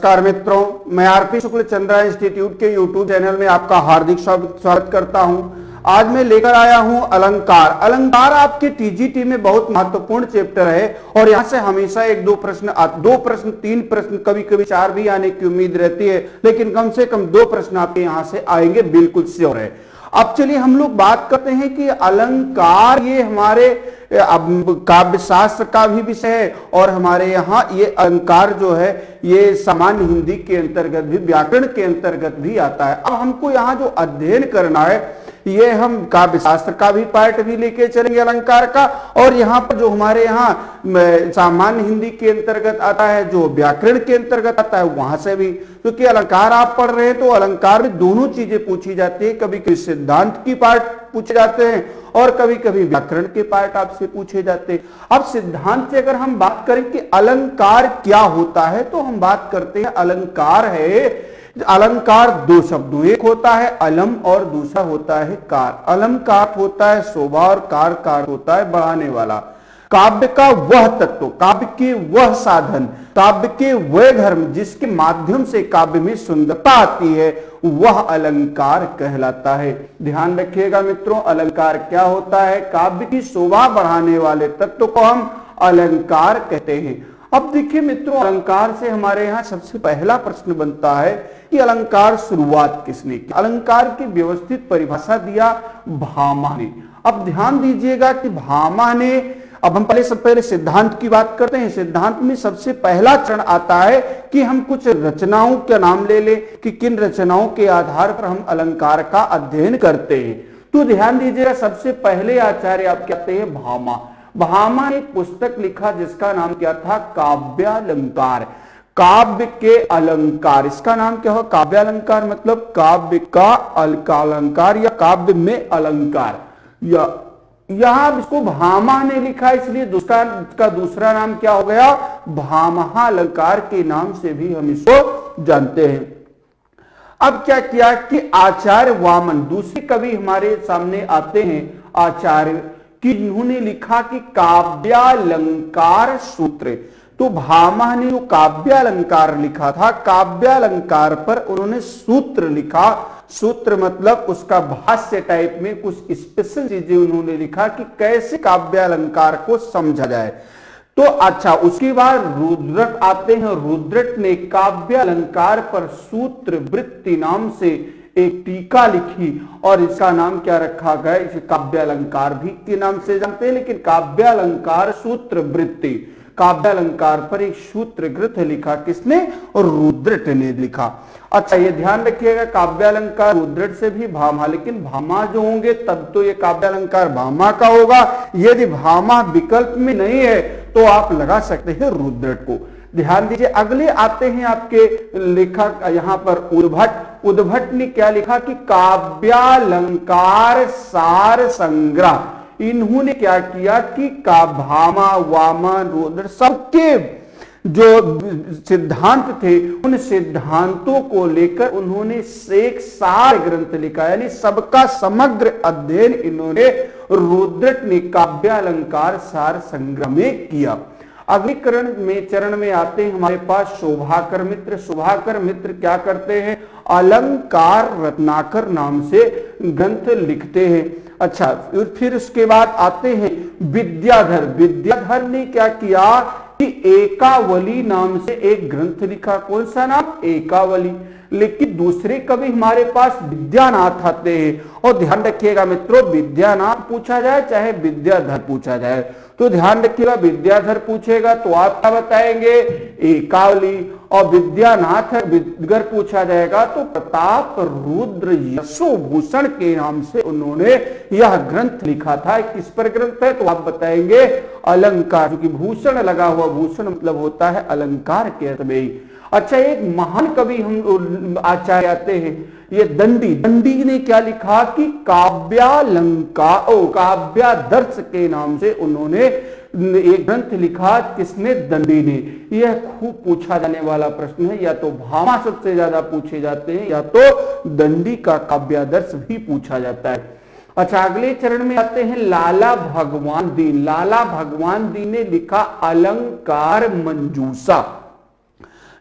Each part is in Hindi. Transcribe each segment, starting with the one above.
नमस्कार मित्रों, मैं आरपी शुक्ल चंद्रा इंस्टीट्यूट के यूट्यूब चैनल में आपका हार्दिक स्वागत करता हूं। आज मैं लेकर आया हूं अलंकार। अलंकार आपके टीजीटी में बहुत महत्वपूर्ण चैप्टर है और यहां से हमेशा एक दो प्रश्न तीन प्रश्न कभी कभी चार भी आने की उम्मीद रहती है, लेकिन कम से कम दो प्रश्न आपके यहां से आएंगे, बिल्कुल श्योर है। अब चलिए हम लोग बात करते हैं कि अलंकार ये हमारे काव्य शास्त्र का भी विषय है और हमारे यहाँ ये अलंकार जो है ये सामान्य हिंदी के अंतर्गत भी, व्याकरण के अंतर्गत भी आता है। अब हमको यहाँ जो अध्ययन करना है ये हम काव्य शास्त्र का भी पार्ट भी लेके चलेंगे अलंकार का, और यहाँ पर जो हमारे यहाँ सामान्य हिंदी के अंतर्गत आता है, जो व्याकरण के अंतर्गत आता है, वहां से भी, क्योंकि अलंकार आप पढ़ रहे हैं तो अलंकार में दोनों चीजें पूछी जाती है। कभी कभी सिद्धांत की पार्ट पूछे जाते हैं और कभी कभी व्याकरण के पार्ट आपसे पूछे जाते हैं। अब सिद्धांत से अगर हम बात करें कि अलंकार क्या होता है, तो हम बात करते हैं अलंकार है, अलंकार दो शब्दों, एक होता है अलम और दूसरा होता है कार। अलम का अर्थ होता है शोभा और कार का अर्थ होता है बढ़ाने वाला। काव्य का वह तत्व, काव्य के वह साधन, काव्य के वह धर्म जिसके माध्यम से काव्य में सुंदरता आती है, वह अलंकार कहलाता है। ध्यान रखिएगा मित्रों, अलंकार क्या होता है? काव्य की शोभा बढ़ाने वाले तत्व को हम अलंकार कहते हैं। अब देखिए मित्रों, अलंकार से हमारे यहाँ सबसे पहला प्रश्न बनता है कि अलंकार शुरुआत किसने की? अलंकार की व्यवस्थित परिभाषा दिया भामा ने। अब ध्यान दीजिएगा कि भामा ने, अब हम पहले सिद्धांत की बात करते हैं। सिद्धांत में सबसे पहला चरण आता है कि हम कुछ रचनाओं का नाम ले लें कि किन रचनाओं के आधार पर हम अलंकार का अध्ययन करते हैं। तो ध्यान दीजिएगा, सबसे पहले आचार्य आप कहते हैं भामा। भामा ने एक पुस्तक लिखा जिसका नाम क्या था? काव्यालंकार। काव्य के अलंकार, इसका नाम क्या हो? काव्यालंकार, मतलब काव्य का अलंकार या काव्य में अलंकार। या यहां इसको भामा ने लिखा, इसलिए दूसरा नाम क्या हो गया? भामहा अलंकार के नाम से भी हम इसको जानते हैं। अब क्या किया कि आचार्य वामन, दूसरे कवि हमारे सामने आते हैं आचार्य, कि इन्होंने लिखा कि काव्यालंकार सूत्र। तो भामा ने जो काव्यालंकार लिखा था, काव्यालंकार पर उन्होंने सूत्र लिखा। सूत्र मतलब उसका भाष्य टाइप में कुछ स्पेशल चीजें उन्होंने लिखा कि कैसे काव्यालंकार को समझा जाए। तो अच्छा, उसके बाद रुद्रट आते हैं। रुद्रट ने काव्यालंकार पर सूत्र वृत्ति नाम से एक टीका लिखी और इसका नाम क्या रखा गया? इसे काव्यालंकार भी के नाम से जानते हैं, लेकिन काव्यालंकार सूत्र वृत्ति, काव्यालंकार पर एक सूत्र ग्रंथ लिखा किसने? रुद्रट ने लिखा। अच्छा, ये ध्यान रखिएगा, काव्यालंकार रुद्रट से भी भामा, लेकिन भामा जो होंगे तब तो ये काव्यालंकार भामा का होगा। यदि भामा विकल्प में नहीं है तो आप लगा सकते हैं रुद्रट को। ध्यान दीजिए, अगले आते हैं आपके लेखक यहां पर उद्भट। उद्भट ने क्या लिखा कि काव्यालंकार सार संग्रह। इन्होंने क्या किया कि भामा, वामन, रुद्र सबके जो सिद्धांत थे उन सिद्धांतों को लेकर उन्होंने एक सार ग्रंथ लिखा, यानी सबका समग्र अध्ययन इन्होंने रुद्रट ने काव्यालंकार सार संग्रह में किया। अगले चरण में आते हैं हमारे पास शोभाकर मित्र। शोभाकर मित्र क्या करते हैं? अलंकार रत्नाकर नाम से ग्रंथ लिखते हैं। अच्छा, फिर उसके बाद आते हैं विद्याधर। विद्याधर ने क्या किया कि एकावली नाम से एक ग्रंथ लिखा। कौन सा नाम? एकावली। लेकिन दूसरे कवि हमारे पास विद्यानाथ आते हैं। और ध्यान रखिएगा मित्रों, विद्यानाथ पूछा जाए चाहे विद्याधर पूछा जाए, तो ध्यान रखिएगा, विद्याधर पूछेगा तो आप क्या बताएंगे? एकावली। और विद्यानाथ अगर पूछा जाएगा तो प्रताप रुद्र यशोभूषण के नाम से उन्होंने यह ग्रंथ लिखा था। किस पर ग्रंथ है? तो आप बताएंगे अलंकार, क्योंकि भूषण लगा हुआ, भूषण मतलब होता है अलंकार के अर्थ में ही। अच्छा, एक महान कवि हम आचार्य आते हैं, ये दंडी। दंडी ने क्या लिखा कि काव्यालंकार, काव्यादर्श के नाम से उन्होंने एक ग्रंथ लिखा। किसने? दंडी ने। यह खूब पूछा जाने वाला प्रश्न है, या तो भामा सबसे ज्यादा पूछे जाते हैं या तो दंडी का काव्यादर्श भी पूछा जाता है। अच्छा, अगले चरण में आते हैं लाला भगवान दीन। लाला भगवान दीन ने लिखा अलंकार मंजूषा।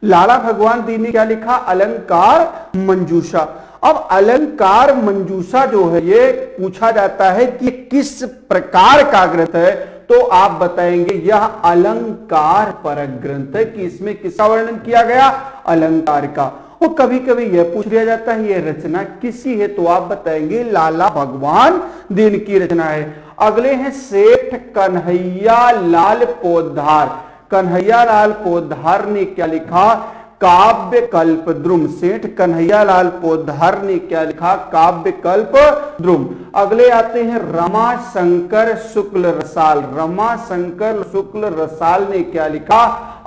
लाला भगवान दी ने क्या लिखा? अलंकार मंजूषा। अब अलंकार मंजूषा जो है ये पूछा जाता है कि किस प्रकार का ग्रंथ है, तो आप बताएंगे यह अलंकार परक ग्रंथ है कि इसमें किसका वर्णन किया गया? अलंकार का। और कभी कभी यह पूछ लिया जाता है यह रचना किसी है, तो आप बताएंगे लाला भगवान दीन की रचना है। अगले हैं सेठ कन्हैया लाल पोद्दार। कन्हैया लाल पोद्दार ने क्या लिखा? काव्य कल्प द्रुम। सेठ कन्हैया लाल पोद्दार ने क्या लिखा? काव्य कल्प द्रुम। अगले आते हैं रमा शंकर शुक्ल रसाल। रमा शंकर शुक्ल रसाल ने क्या लिखा?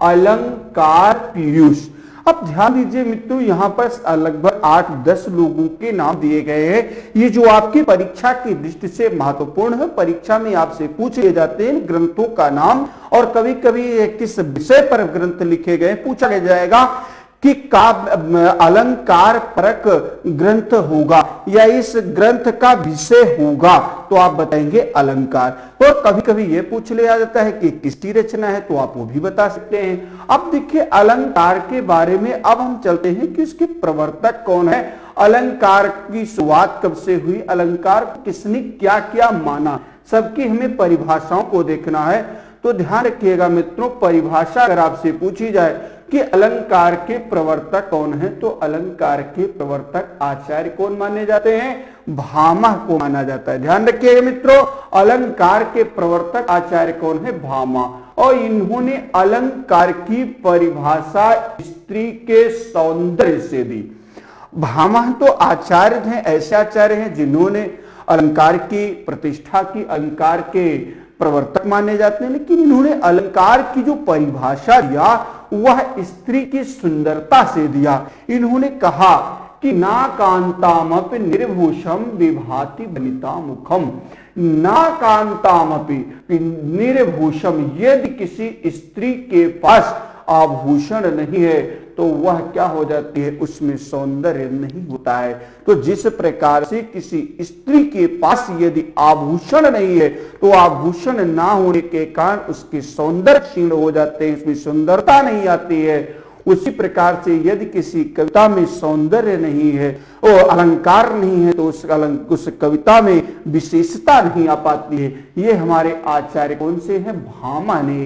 अलंकार पीयूष। अब ध्यान दीजिए मित्रों, यहां पर लगभग 8-10 लोगों के नाम दिए गए हैं। ये जो आपकी परीक्षा की दृष्टि से महत्वपूर्ण है, परीक्षा में आपसे पूछ लिए जाते हैं ग्रंथों का नाम, और कभी कभी किस विषय पर ग्रंथ लिखे गए पूछा जाएगा कि काव्य अलंकार परक ग्रंथ होगा या इस ग्रंथ का विषय होगा, तो आप बताएंगे अलंकार। और कभी कभी यह पूछ लिया जाता है कि किसकी रचना है, तो आप वो भी बता सकते हैं। अब देखिए अलंकार के बारे में अब हम चलते हैं कि इसके प्रवर्तक कौन है, अलंकार की शुरुआत कब से हुई, अलंकार किसने क्या क्या माना, सबकी हमें परिभाषाओं को देखना है। तो ध्यान रखिएगा मित्रों, परिभाषा अगर आपसे पूछी जाए कि अलंकार के प्रवर्तक कौन है, तो अलंकार के प्रवर्तक आचार्य कौन माने जाते हैं? भामा को माना जाता है। ध्यान रखिएगा मित्रों, अलंकार के प्रवर्तक आचार्य कौन है? भामा। और इन्होंने अलंकार की परिभाषा स्त्री के सौंदर्य से दी। भामा तो आचार्य हैं, ऐसे आचार्य हैं जिन्होंने अलंकार की प्रतिष्ठा की, अलंकार के प्रवर्तक माने जाते हैं, लेकिन इन्होंने अलंकार की जो परिभाषा दिया वह स्त्री की सुंदरता से दिया। इन्होंने कहा कि ना कांतामपि निर्भूषम विभाति वनिता मुखम। ना कांतामपि निर्भूषम, यदि किसी स्त्री के पास आभूषण नहीं है तो वह क्या हो जाती है? उसमें सौंदर्य नहीं होता है। तो जिस प्रकार से किसी स्त्री के पास यदि आभूषण नहीं है तो आभूषण ना होने के कारण उसके सौंदर्य क्षीण हो जाते हैं, उसमें सुंदरता नहीं आती है। उसी प्रकार से यदि किसी कविता में सौंदर्य नहीं है और अलंकार नहीं है तो उस कविता में विशेषता नहीं आ पाती है। ये हमारे आचार्य कौन से हैं? भामा ने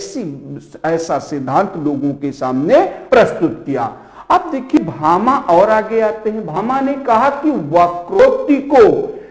एक ऐसा सिद्धांत लोगों के सामने प्रस्तुत किया। अब देखिए भामा और आगे आते हैं। भामा ने कहा कि वक्रोक्ति को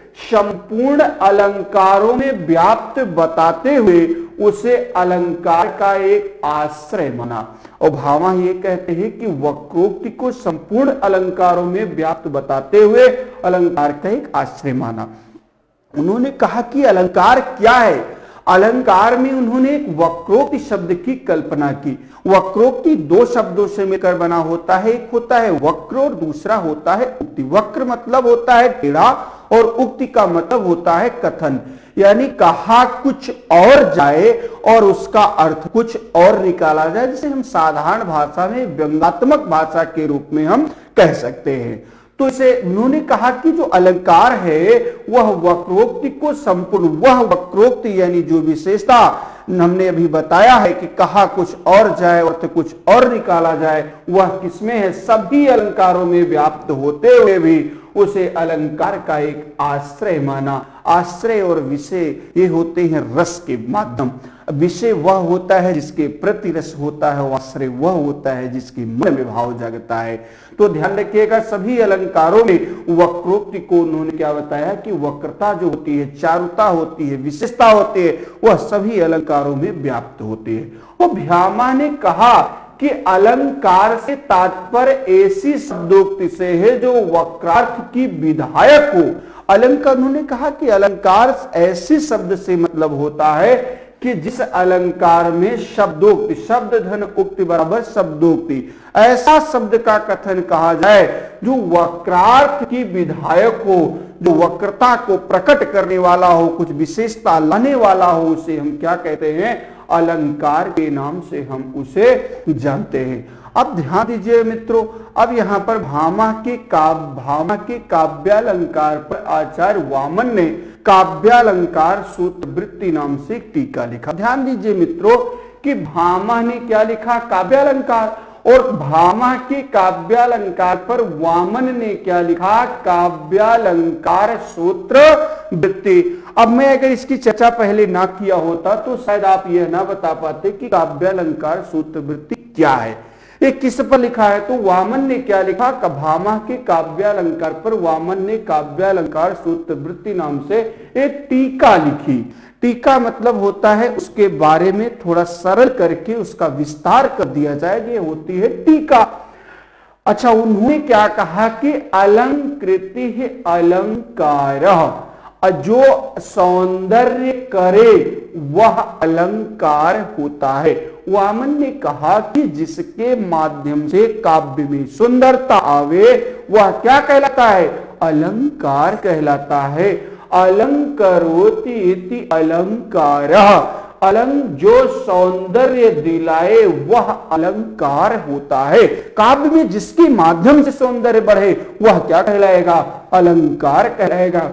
संपूर्ण अलंकारों में व्याप्त बताते हुए उसे अलंकार का एक आश्रय माना। और भामा ये कहते हैं कि वक्रोक्ति को संपूर्ण अलंकारों में व्याप्त बताते हुए अलंकार का एक आश्रय माना। उन्होंने कहा कि अलंकार क्या है? अलंकार में उन्होंने एक वक्रोक्ति शब्द की कल्पना की। वक्रोक्ति दो शब्दों से मिलकर बना होता है, एक होता है वक्र और दूसरा होता है उक्ति। वक्र मतलब होता है टेढ़ा और उक्ति का मतलब होता है कथन, यानी कहा कुछ और जाए और उसका अर्थ कुछ और निकाला जाए, जिसे हम साधारण भाषा में व्यंग्यात्मक भाषा के रूप में हम कह सकते हैं। तो इसे उन्होंने कहा कि जो अलंकार है वह वक्रोक्ति को संपूर्ण, वह वक्रोक्ति यानी जो विशेषता हमने अभी बताया है कि कहा कुछ और जाए अर्थ कुछ और निकाला जाए, वह किसमें है? सभी अलंकारों में व्याप्त होते हुए भी उसे अलंकार का एक आश्रय माना। आश्रय और विषय ये होते हैं रस के माध्यम। विषय वह होता है जिसके प्रति रस होता है, आश्रय वह होता है जिसके मन में भाव जागता है। तो ध्यान रखिएगा, सभी अलंकारों में वक्रोक्ति को उन्होंने क्या बताया कि वक्रता जो होती है, चारुता होती है, विशेषता होती है, वह सभी अलंकारों में व्याप्त होती है। और भामा ने कहा कि अलंकार से तात्पर्य ऐसी शब्दोक्ति से है जो वक्रार्थ की विधायक हो। अलंकार, उन्होंने कहा कि अलंकार ऐसे शब्द से मतलब होता है कि जिस अलंकार में शब्दोक्ति, शब्द धन उक्ति बराबर शब्दोक्ति, ऐसा शब्द का कथन कहा जाए जो वक्रार्थ की विधायक हो, जो वक्रता को प्रकट करने वाला हो, कुछ विशेषता लाने वाला हो, उसे हम क्या कहते हैं? अलंकार के नाम से हम उसे जानते हैं। अब ध्यान दीजिए मित्रों, अब यहां पर भामा के काव्यालंकार पर आचार्य वामन ने काव्यालंकार सूत्र वृत्ति नाम से एक टीका लिखा। ध्यान दीजिए मित्रों कि भामा ने क्या लिखा? काव्यालंकार। और भामा के काव्यालंकार पर वामन ने क्या लिखा? काव्यालंकार सूत्र वृत्ति। अब मैं अगर इसकी चर्चा पहले ना किया होता तो शायद आप यह ना बता पाते कि काव्यालंकार सूत्र वृत्ति क्या है, ये किस पर लिखा है। तो वामन ने क्या लिखा? भामा के काव्यालंकार पर वामन ने काव्यालंकार सूत्र वृत्ति नाम से एक टीका लिखी। टीका मतलब होता है उसके बारे में थोड़ा सरल करके उसका विस्तार कर दिया जाए, ये होती है टीका। अच्छा, उन्होंने क्या कहा कि अलंकृति है अलंकार, जो सौंदर्य करे वह अलंकार होता है। वामन ने कहा कि जिसके माध्यम से काव्य में सुंदरता आवे वह क्या कहलाता है? अलंकार कहलाता है। अलंकरोति इति अलंकारः, जो सौंदर्य दिलाए वह अलंकार होता है। काव्य में जिसके माध्यम से सौंदर्य बढ़े वह क्या कहलाएगा? अलंकार कहलाएगा।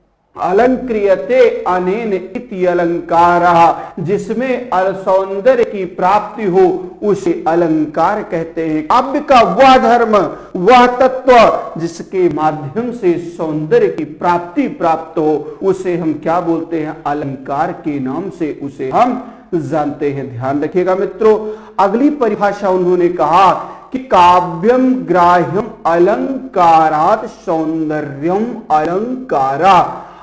अलंक्रियते अनेन इति अलंकारः, जिसमें सौंदर्य की प्राप्ति हो उसे अलंकार कहते हैं। काव्य का वह धर्म, वह तत्व जिसके माध्यम से सौंदर्य की प्राप्ति प्राप्त हो उसे हम क्या बोलते हैं? अलंकार के नाम से उसे हम जानते हैं। ध्यान रखिएगा मित्रों, अगली परिभाषा उन्होंने कहा कि काव्यम ग्राह्यम अलंकारात् सौंदर्यम अलंकारा,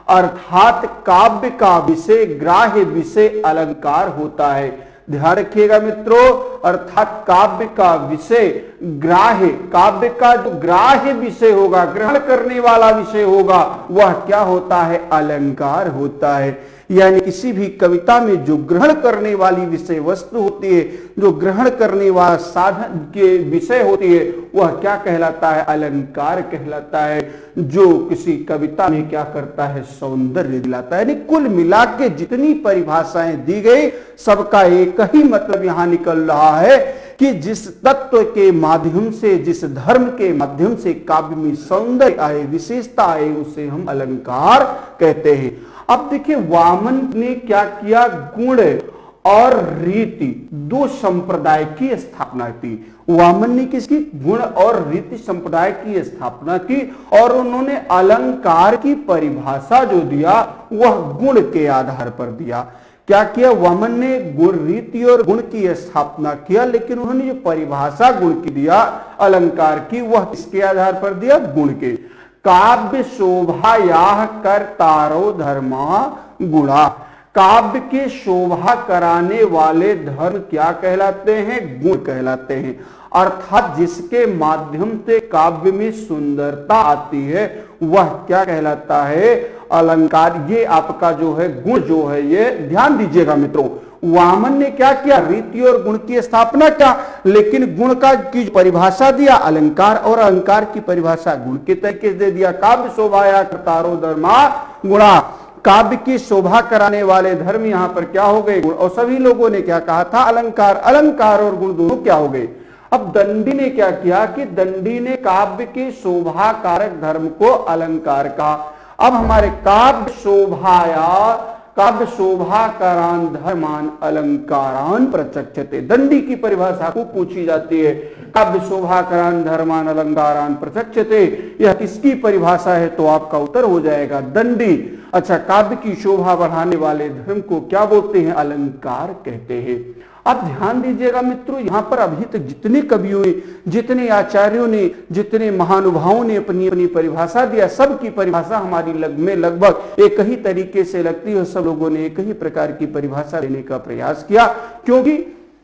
अर्थात काव्य का विषय ग्राह्य विषय अलंकार होता है। ध्यान रखिएगा मित्रों, अर्थात काव्य का विषय ग्राह्य, काव्य का जो ग्राह्य विषय होगा, ग्रहण करने वाला विषय होगा, वह क्या होता है? अलंकार होता है। यानी किसी भी कविता में जो ग्रहण करने वाली विषय वस्तु होती है, जो ग्रहण करने वाला साधन के विषय होती है, वह क्या कहलाता है? अलंकार कहलाता है। जो किसी कविता में क्या करता है? सौंदर्य दिलाता है। यानी कुल मिला के जितनी परिभाषाएं दी गई सबका एक ही मतलब यहां निकल रहा है कि जिस तत्व के माध्यम से, जिस धर्म के माध्यम से काव्य में सौंदर्य आए, विशेषता आए, उसे हम अलंकार कहते हैं। अब देखिए वामन ने क्या किया? गुण और रीति दो संप्रदाय की स्थापना की। वामन ने किसकी? गुण और रीति संप्रदाय की स्थापना की और उन्होंने अलंकार की परिभाषा जो दिया वह गुण के आधार पर दिया। क्या किया? वामन ने गुण, रीति और गुण की स्थापना किया, लेकिन उन्होंने जो परिभाषा गुण की दिया अलंकार की, वह किसके आधार पर दिया? गुण के। काव्य शोभायाः कर्तारो धर्मा गुणा, काव्य के शोभा कराने वाले धर्म क्या कहलाते हैं? गुण कहलाते हैं। अर्थात जिसके माध्यम से काव्य में सुंदरता आती है वह क्या कहलाता है? अलंकार। ये आपका जो है गुण जो है, ये ध्यान दीजिएगा मित्रों, वामन ने क्या किया? रीति और गुण की स्थापना किया, लेकिन गुण का की परिभाषा दिया अलंकार और अलंकार की परिभाषा गुण के तरीके से दे दिया। काव्य शोभाया कर्तारो धर्मा गुणा, काव्य की शोभा कराने वाले धर्म यहां पर क्या हो गए? गुण। और सभी लोगों ने क्या कहा था? अलंकार। अलंकार और गुण दोनों क्या हो गए? अब दंडी ने क्या किया कि दंडी ने काव्य के शोभा कारक धर्म को अलंकार कहा। अब हमारे काव्य शोभाया, काव्य शोभा करान धर्मान अलंकारान प्रचक्षते, दंडी की परिभाषा को पूछी जाती है। काव्य शोभा करान धर्मान अलंकारान प्रचक्षते, यह किसकी परिभाषा है? तो आपका उत्तर हो जाएगा दंडी। अच्छा, काव्य की शोभा बढ़ाने वाले धर्म को क्या बोलते हैं? अलंकार कहते हैं। अब ध्यान दीजिएगा मित्रों, यहां पर अभी तक जितने कवियों ने, जितने आचार्यों ने, जितने महानुभावों ने अपनी अपनी परिभाषा दिया, सबकी परिभाषा हमारी लगभग एक ही तरीके से लगती है। सब लोगों ने एक ही प्रकार की परिभाषा देने का प्रयास किया, क्योंकि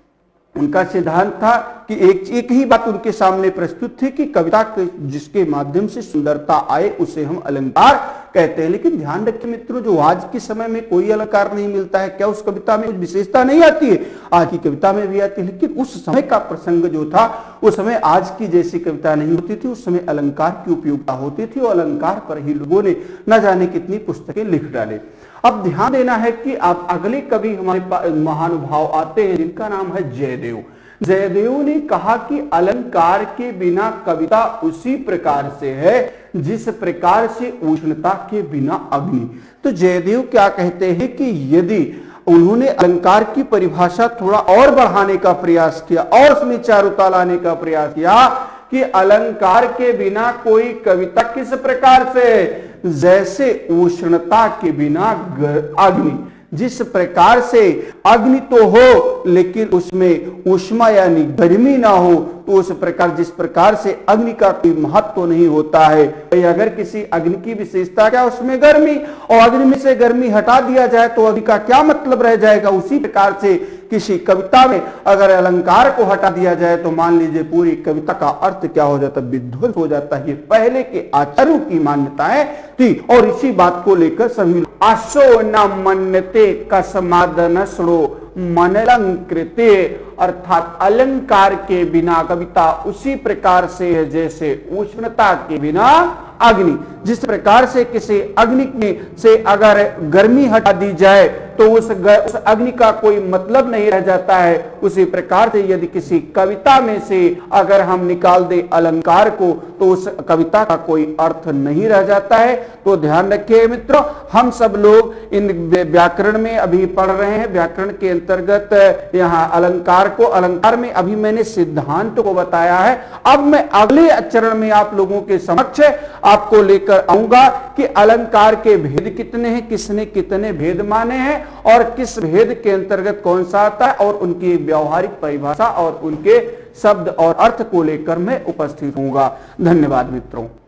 उनका सिद्धांत था कि एक ही बात उनके सामने प्रस्तुत थी कि कविता के जिसके माध्यम से सुंदरता आए उसे हम अलंकार कहते हैं। लेकिन ध्यान रखिए मित्रों, जो आज के समय में कोई अलंकार नहीं मिलता है, क्या उस कविता में कुछ विशेषता नहीं आती है? आज की कविता में भी आती है, लेकिन उस समय का प्रसंग जो था, उस समय आज की जैसी कविता नहीं होती थी। उस समय अलंकार की उपयोगिता होती थी और अलंकार पर ही लोगों ने न जाने कितनी पुस्तकें लिख डाले। अब ध्यान देना है कि आप अगले कवि हमारे महानुभाव आते हैं जिनका नाम है जयदेव। जयदेव ने कहा कि अलंकार के बिना कविता उसी प्रकार से है जिस प्रकार से उष्णता के बिना अग्नि। तो जयदेव क्या कहते हैं कि यदि उन्होंने अलंकार की परिभाषा थोड़ा और बढ़ाने का प्रयास किया और उसमें चारुता लाने का प्रयास किया कि अलंकार के बिना कोई कविता किस प्रकार से, जैसे उष्णता के बिना अग्नि, जिस प्रकार से अग्नि तो हो लेकिन उसमें उष्मा यानी गर्मी ना हो, तो उस प्रकार जिस प्रकार से अग्नि का कोई महत्व नहीं होता है, अगर किसी अग्नि की विशेषता क्या, उसमें गर्मी, और अग्नि में से गर्मी हटा दिया जाए तो अग्नि का क्या मतलब रह जाएगा। उसी प्रकार से किसी कविता में अगर अलंकार को हटा दिया जाए तो मान लीजिए पूरी कविता का अर्थ क्या हो जाता, विध्वंस हो जाता है। ये पहले के आचार्यों की मान्यताएं थी और इसी बात को लेकर सभी आशो न मन्यते कस्मादनसड़ो मनलंकृते, अर्थात अलंकार के बिना कविता उसी प्रकार से है जैसे उष्णता के बिना अग्नि। जिस प्रकार से किसी अग्नि में से अगर गर्मी हटा दी जाए तो उस अग्नि का कोई मतलब नहीं रह जाता है, उसी प्रकार से यदि किसी कविता में से अगर हम निकाल दे अलंकार को तो उस कविता का कोई अर्थ नहीं रह जाता है। तो ध्यान रखिए मित्रों, हम सब लोग इन व्याकरण में अभी पढ़ रहे हैं। व्याकरण के अंतर्गत यहाँ अलंकार में अभी मैंने सिद्धांत को बताया है। अब मैं अगले चरण में आप लोगों के समक्ष आपको लेकर आऊंगा कि अलंकार के भेद कितने हैं, किसने कितने भेद माने हैं और किस भेद के अंतर्गत कौन सा आता है, और उनकी व्यावहारिक परिभाषा और उनके शब्द और अर्थ को लेकर मैं उपस्थित होऊंगा। धन्यवाद मित्रों।